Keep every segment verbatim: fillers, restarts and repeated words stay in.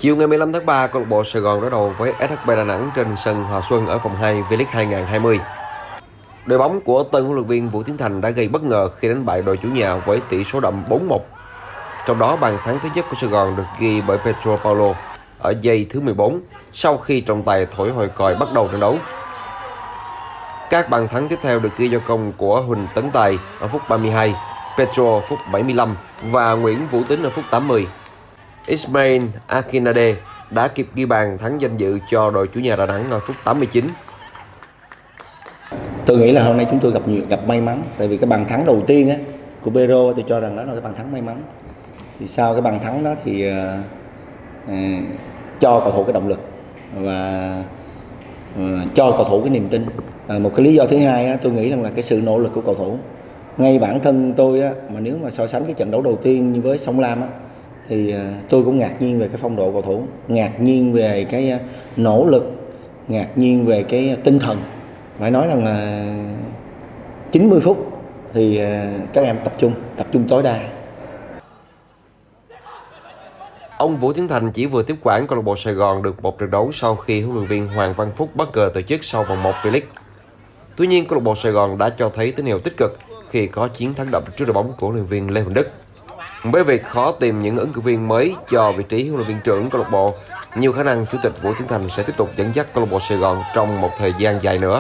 Chiều ngày mười lăm tháng ba, câu lạc bộ Sài Gòn đối đầu với ét hát bê Đà Nẵng trên sân Hòa Xuân ở vòng hai V-League hai nghìn không trăm hai mươi. Đội bóng của tân huấn luyện viên Vũ Tiến Thành đã gây bất ngờ khi đánh bại đội chủ nhà với tỷ số đậm bốn một. Trong đó, bàn thắng thứ nhất của Sài Gòn được ghi bởi Pedro Paulo ở giây thứ mười bốn sau khi trọng tài thổi hồi còi bắt đầu trận đấu. Các bàn thắng tiếp theo được ghi do công của Huỳnh Tấn Tài ở phút ba mươi hai, Pedro phút bảy mươi lăm và Nguyễn Vũ Tính ở phút tám mươi. Ismail Akinade đã kịp ghi bàn thắng danh dự cho đội chủ nhà Đà Nẵng ở phút tám mươi chín. Tôi nghĩ là hôm nay chúng tôi gặp gặp may mắn, tại vì cái bàn thắng đầu tiên á, của Pedro tôi cho rằng đó là cái bàn thắng may mắn. Thì sau cái bàn thắng đó thì uh, uh, cho cầu thủ cái động lực và uh, cho cầu thủ cái niềm tin. Uh, một cái lý do thứ hai á, tôi nghĩ rằng là cái sự nỗ lực của cầu thủ. Ngay bản thân tôi á, mà nếu mà so sánh cái trận đấu đầu tiên với Sông Lam á, thì uh, tôi cũng ngạc nhiên về cái phong độ cầu thủ, ngạc nhiên về cái uh, nỗ lực, ngạc nhiên về cái tinh thần. Phải nói rằng là chín mươi phút thì các em tập trung, tập trung tối đa. Ông Vũ Tiến Thành chỉ vừa tiếp quản câu lạc bộ Sài Gòn được một trận đấu sau khi huấn luyện viên Hoàng Văn Phúc bất ngờ từ chức sau vòng một V-League. Tuy nhiên, câu lạc bộ Sài Gòn đã cho thấy tín hiệu tích cực khi có chiến thắng đậm trước đội bóng của huấn luyện viên Lê Huỳnh Đức. Với việc khó tìm những ứng cử viên mới cho vị trí huấn luyện viên trưởng câu lạc bộ, nhiều khả năng chủ tịch Vũ Tiến Thành sẽ tiếp tục dẫn dắt câu lạc bộ Sài Gòn trong một thời gian dài nữa.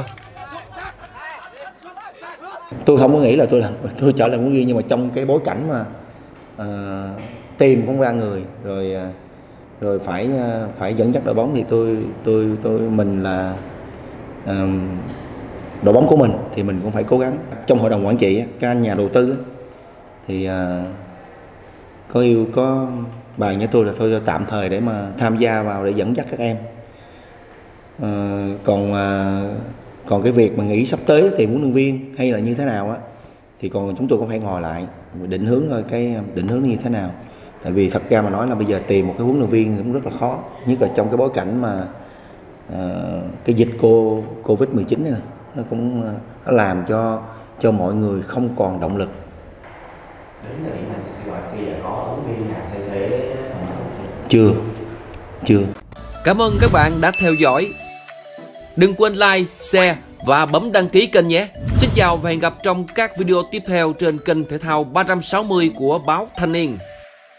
Tôi không có nghĩ là tôi là tôi trở lại huấn luyện viên, nhưng mà trong cái bối cảnh mà uh, tìm không ra người rồi uh, rồi phải uh, phải dẫn dắt đội bóng, thì tôi tôi tôi mình là uh, đội bóng của mình thì mình cũng phải cố gắng. Trong hội đồng quản trị các anh nhà đầu tư thì uh, có yêu có bàn với tôi là thôi tạm thời để mà tham gia vào để dẫn dắt các em. Uh, còn uh, còn cái việc mà nghĩ sắp tới tìm huấn luyện viên hay là như thế nào á, thì còn chúng tôi cũng phải ngồi lại định hướng thôi, cái định hướng như thế nào. Tại vì thật ra mà nói là bây giờ tìm một cái huấn luyện viên cũng rất là khó, nhất là trong cái bối cảnh mà uh, cái dịch cô Covid mười chín này nè, nó cũng uh, nó làm cho cho mọi người không còn động lực. Chưa, chưa. Cảm ơn các bạn đã theo dõi. Đừng quên like, share và bấm đăng ký kênh nhé. Xin chào và hẹn gặp trong các video tiếp theo trên kênh thể thao ba trăm sáu mươi của báo Thanh Niên.